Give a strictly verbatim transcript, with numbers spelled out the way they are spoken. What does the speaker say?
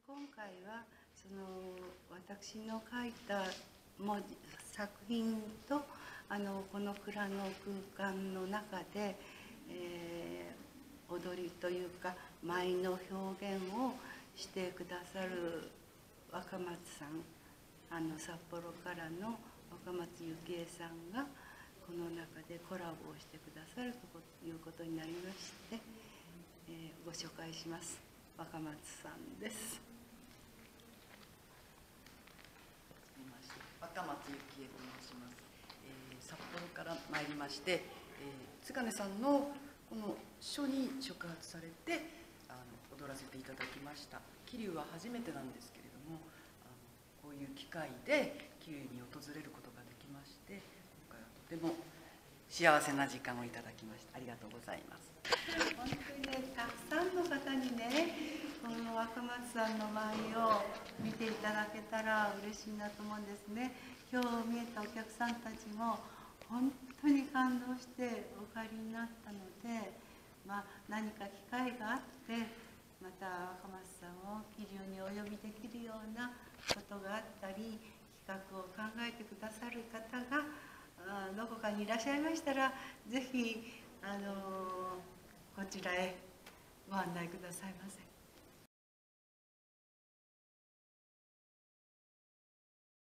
今回はその私の書いた文字作品とあのこの蔵の空間の中で、えー、踊りというか舞の表現をしてくださる若松さん、あの札幌からの若松幸恵さんがこの中でコラボをしてくださるということになりまして、えー、ご紹介します。若松さんです。 若松幸恵と申します、えー、札幌から参りまして、えー、津金さんのこの書に触発されてあの踊らせていただきました。桐生は初めてなんですけれども、あのこういう機会で桐生に訪れることができまして、今回はとても幸せな時間をいただきました。ありがとうございます。 本当にね、たくさんの方にね、この若松さんの舞を見ていただけたら嬉しいなと思うんですね。今日見えたお客さんたちも本当に感動してお帰りになったので、まあ、何か機会があってまた若松さんを桐生にお呼びできるようなことがあったり、企画を考えてくださる方がどこかにいらっしゃいましたら、ぜひあのこちらへご案内くださいませ。